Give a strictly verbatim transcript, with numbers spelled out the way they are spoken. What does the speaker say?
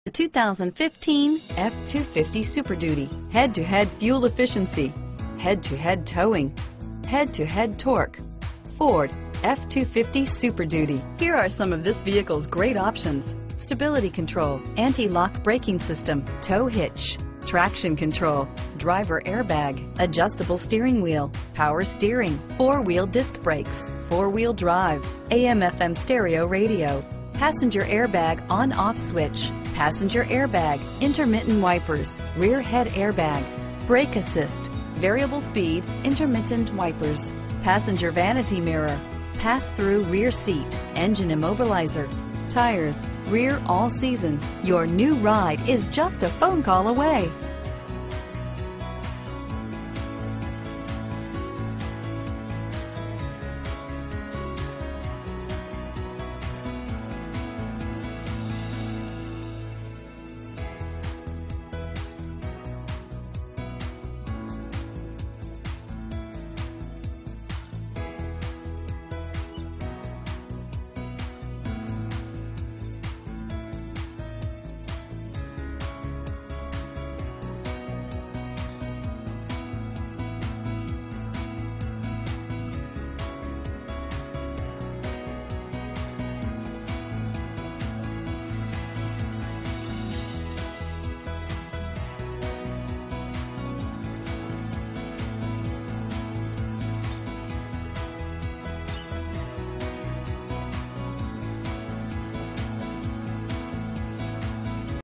The two thousand fifteen F two fifty Super Duty. Head-to-head fuel efficiency, head-to-head towing, head-to-head torque. Ford F two fifty Super Duty. Here are some of this vehicle's great options: stability control, anti-lock braking system, tow hitch, traction control, driver airbag, adjustable steering wheel, power steering, four-wheel disc brakes, four-wheel drive, A M F M stereo radio, passenger airbag on-off switch, passenger airbag, intermittent wipers, rear head airbag, brake assist, variable speed, intermittent wipers, passenger vanity mirror, pass-through rear seat, engine immobilizer, tires, rear all season. Your new ride is just a phone call away.